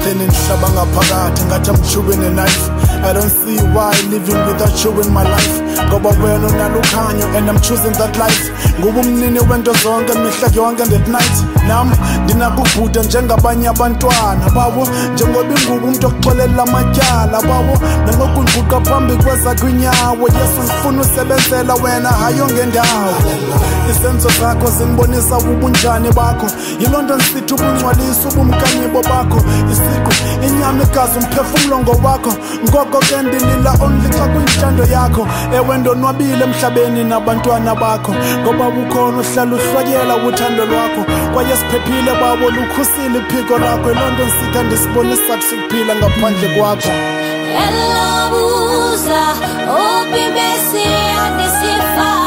then in Shabanga Pagat and got chewing a knife. I don't see why living without you in my life. Go well on Alukanyo and I'm choosing that life. Go nini went to song and make like young and at night. Nam dina kukuta njenga banya bantwana bawo njengo bingu mtokolela majala bawo nango kunkuka pambi kweza kunyawo Yesu mfunu sebenzela wena hayonge ndawo isenzo zakho zinibonisa ubunjani bakho yiLondon City ubungcwalisa ubumkanyibo bakho isiku inyama igazi umphefumulongo wakho ngoko ke ndilila only xa kuyintando yakho ewe ndonwabile emhlabeni nabantwana bakho ngoba ukhona uhlala uhlwayela uthando lwakho kwaye siphephile babo lukhusile iphiko lakho iLondon City andisibonisa kuphila ngaphandle kwakho Elabuza obibesi andisifa